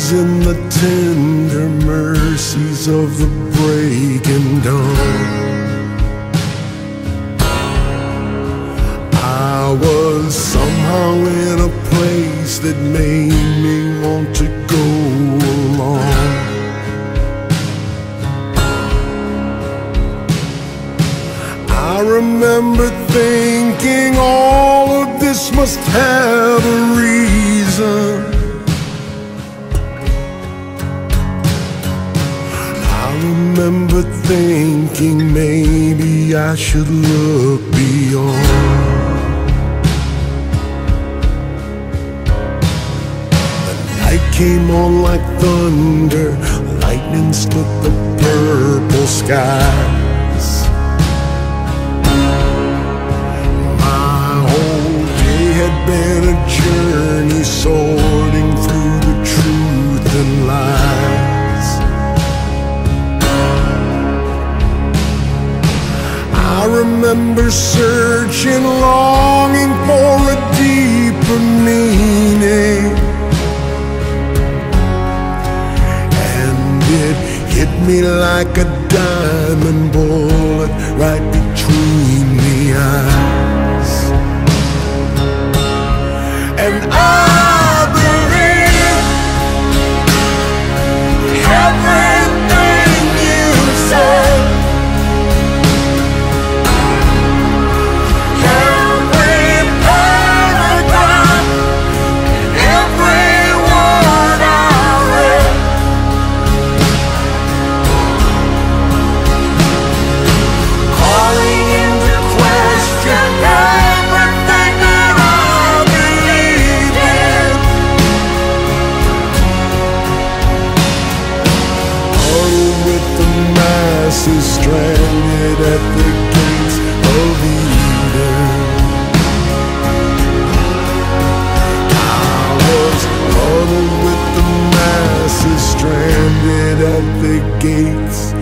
in the tender mercies of the breaking dawn. I was somehow in a place that made me want to go along. I remember thinking all of this must have a reason. I remember thinking maybe I should look beyond. The night came on like thunder, lightning split the purple skies. My whole day had been a journey sorting through the truth and lies. I remember searching, longing for a deeper meaning, and it hit me like a diamond bullet right between the eyes. And I believe everything you said. Stranded at the gates of Eden. I was huddled with the masses, stranded at the gates